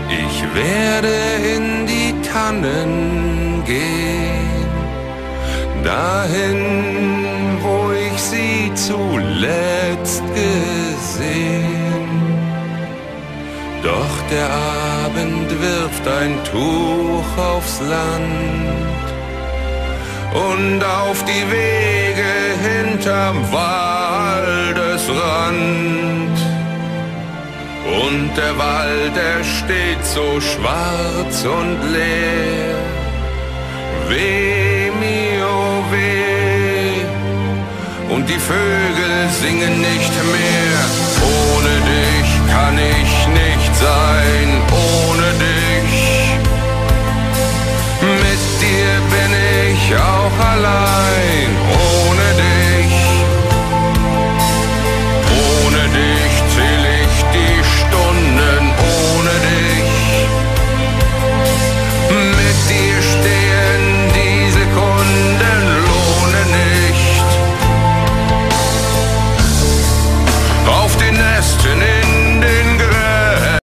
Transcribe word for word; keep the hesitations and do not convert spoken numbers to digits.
Ich werde in die Tannen gehen, dahin, wo ich sie zuletzt gesehen. Doch der Abend wirft ein Tuch aufs Land und auf die Wege hinterm Waldesrand. Und der Wald, er steht so schwarz und leer. Weh, mio, weh. Und die Vögel singen nicht mehr. Ohne dich kann ich nicht sein.